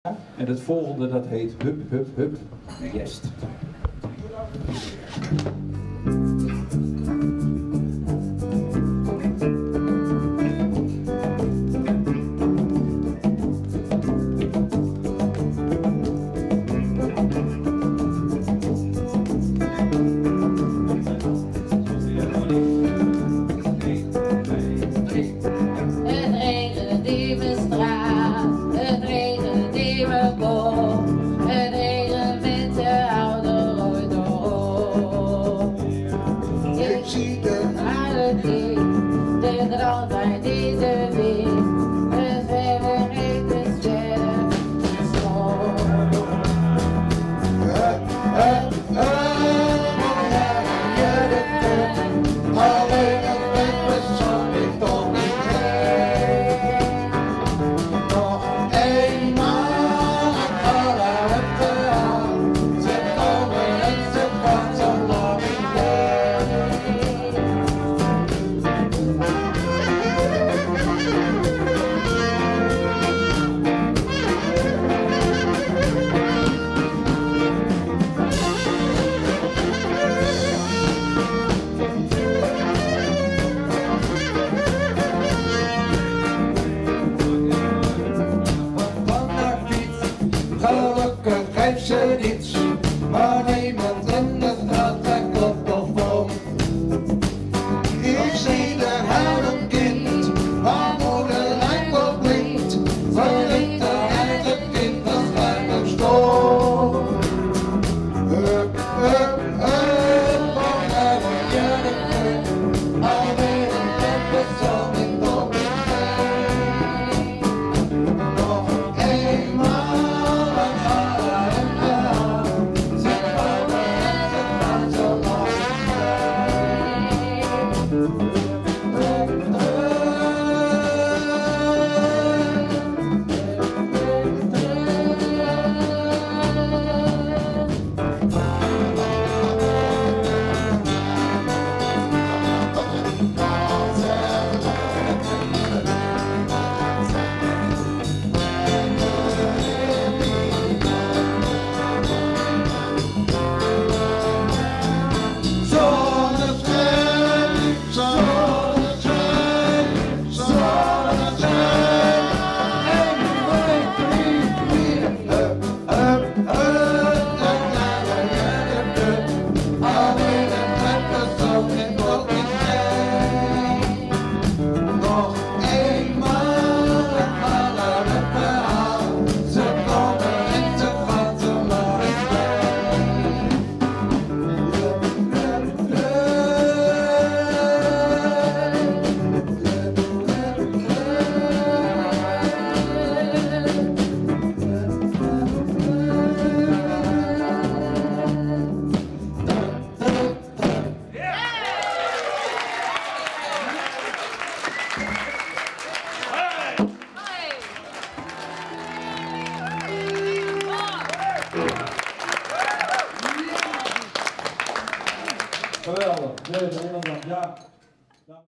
En het volgende dat heet Hup, Hup, Hup, Nest. Altijd deze weer, het verder heet de sterren. Alleen het met persoon ik toch niet heen. Nog eenmaal alle het verhaal. Ze komen en ze gaan zo lang niet heen. Gelukkig geeft ze niets, maar niemand in de straat klopt toch om. Ik zie er huilend kind, haar moeder lijkt wel blind. Ze ligt er uit het kind waarschijnlijk stom. Hup, hup, hup, wanneer word je de punt? Alweer een persoon in toch niet heen. Nog eenmaal. Geweldig, deze inderdaad, ja.